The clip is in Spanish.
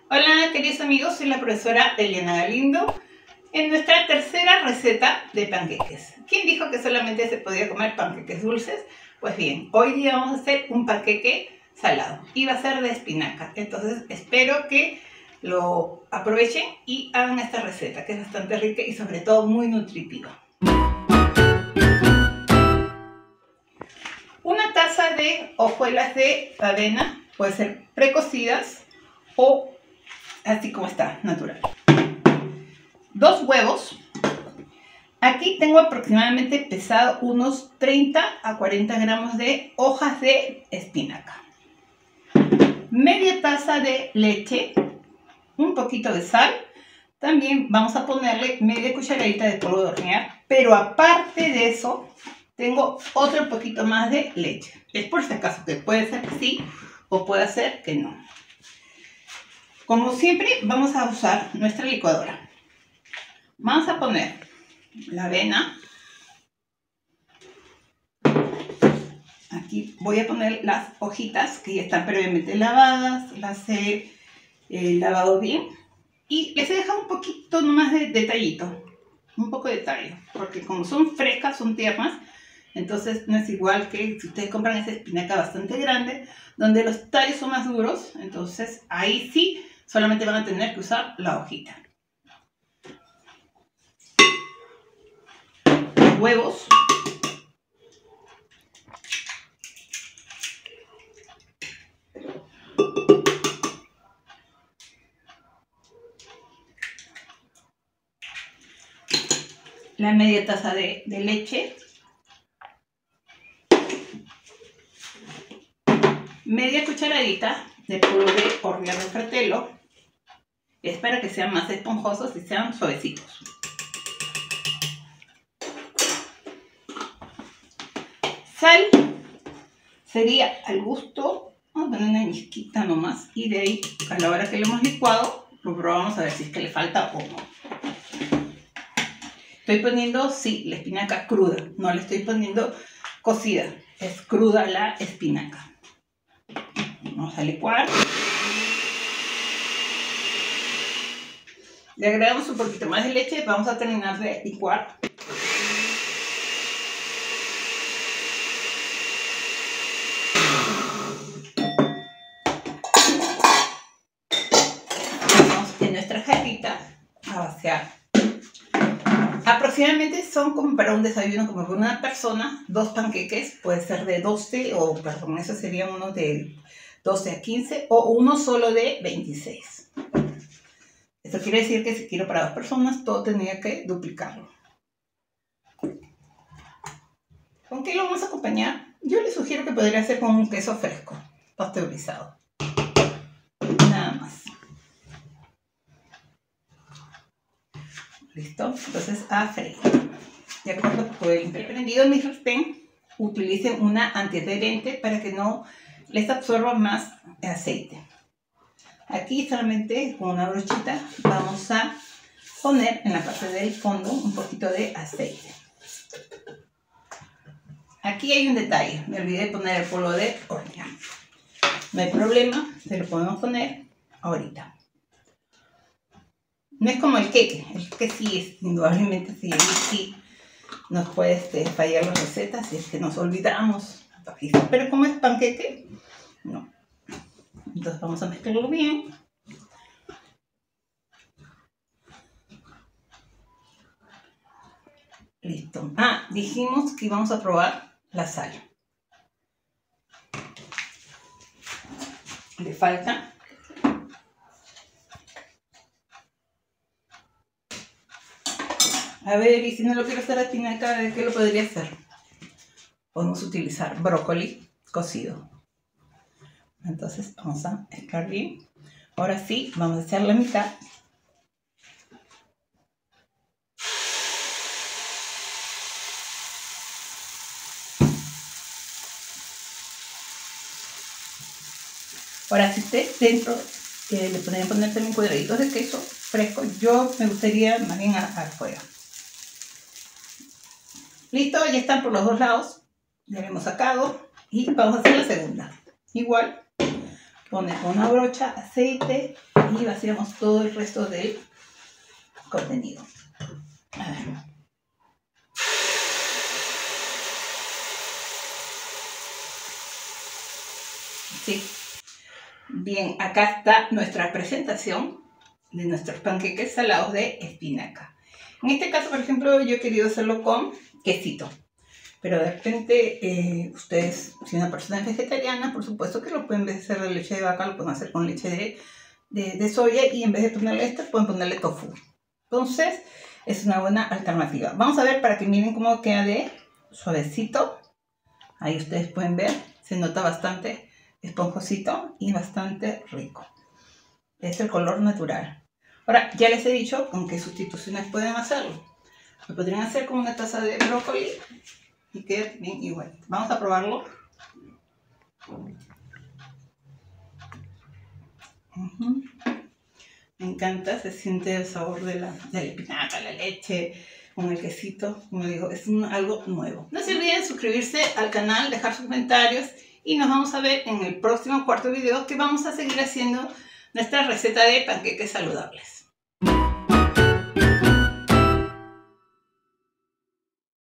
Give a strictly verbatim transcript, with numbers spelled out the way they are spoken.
Hola queridos amigos, soy la profesora Eliana Galindo en nuestra tercera receta de panqueques. ¿Quién dijo que solamente se podía comer panqueques dulces? Pues bien, hoy día vamos a hacer un panqueque salado y va a ser de espinaca. Entonces espero que lo aprovechen y hagan esta receta que es bastante rica y sobre todo muy nutritiva. Una taza de hojuelas de avena, puede ser precocidas o así como está, natural. Dos huevos. Aquí tengo aproximadamente pesado unos treinta a cuarenta gramos de hojas de espinaca. Media taza de leche, un poquito de sal. También vamos a ponerle media cucharadita de polvo de hornear, pero aparte de eso, tengo otro poquito más de leche. Es por si acaso, que puede ser que sí o puede ser que no. Como siempre, vamos a usar nuestra licuadora. Vamos a poner la avena. Aquí voy a poner las hojitas que ya están previamente lavadas. Las he eh, lavado bien. Y les he dejado un poquito nomás de detallito. Un poco de detalle. Porque como son frescas, son tiernas. Entonces no es igual que si ustedes compran esa espinaca bastante grande, donde los tallos son más duros. Entonces ahí sí solamente van a tener que usar la hojita. Los huevos. La media taza de, de leche. Media cucharadita de polvo de hornear de fratelo. Es para que sean más esponjosos y sean suavecitos. Sal sería al gusto. Vamos a poner una ñisquita nomás. Y de ahí, a la hora que lo hemos licuado, lo probamos a ver si es que le falta o no. Estoy poniendo, sí, la espinaca cruda. No le estoy poniendo cocida. Es cruda la espinaca. Vamos a licuar. Le agregamos un poquito más de leche. Vamos a terminar de licuar. Vamos en nuestra jarrita a vaciar. Aproximadamente son como para un desayuno, como para una persona, dos panqueques. Puede ser de doce o, perdón, eso sería uno de doce a quince o uno solo de veintiséis. Esto quiere decir que si quiero para dos personas, todo tendría que duplicarlo. ¿Con qué lo vamos a acompañar? Yo les sugiero que podría ser con un queso fresco, pasteurizado. Nada más. ¿Listo? Entonces a freír. De acuerdo, pues he prendido mi sartén. Utilicen una antiadherente para que no les absorba más aceite. Aquí solamente con una brochita vamos a poner en la parte del fondo un poquito de aceite. Aquí hay un detalle, me olvidé de poner el polvo de hornear. No hay problema, se lo podemos poner ahorita. No es como el queque, el queque sí es, indudablemente sí, sí nos puede este, fallar las recetas si es que nos olvidamos. Pero como es panqueque, no. Entonces vamos a mezclarlo bien. Listo. Ah, dijimos que íbamos a probar la sal. Le falta. A ver, y si no lo quiero hacer a espinaca, ¿de qué lo podría hacer? Podemos utilizar brócoli cocido. Entonces vamos a mezclar bien. Ahora sí, vamos a echar la mitad. Ahora, si ustedes dentro eh, le podrían poner también cuadraditos de queso fresco, yo me gustaría más bien afuera. Listo, ya están por los dos lados. Ya lo hemos sacado y vamos a hacer la segunda. Igual Pone una brocha, aceite y vaciamos todo el resto del contenido. A ver. Sí. Bien, acá está nuestra presentación de nuestros panqueques salados de espinaca. En este caso, por ejemplo, yo he querido hacerlo con quesito. Pero de repente, eh, ustedes, si una persona es vegetariana, por supuesto que lo pueden, en vez de hacer de leche de vaca, lo pueden hacer con leche de, de, de soya, y en vez de ponerle esto, pueden ponerle tofu. Entonces, es una buena alternativa. Vamos a ver para que miren cómo queda de suavecito. Ahí ustedes pueden ver, se nota bastante esponjosito y bastante rico. Es el color natural. Ahora, ya les he dicho con qué sustituciones pueden hacerlo. Lo podrían hacer con una taza de brócoli y queda bien igual. Vamos a probarlo. Uh-huh. Me encanta, se siente el sabor de la, de la espinaca, la leche, con el quesito. Como digo, es un, algo nuevo. No se olviden suscribirse al canal, dejar sus comentarios y nos vamos a ver en el próximo cuarto video, que vamos a seguir haciendo nuestra receta de panqueques saludables.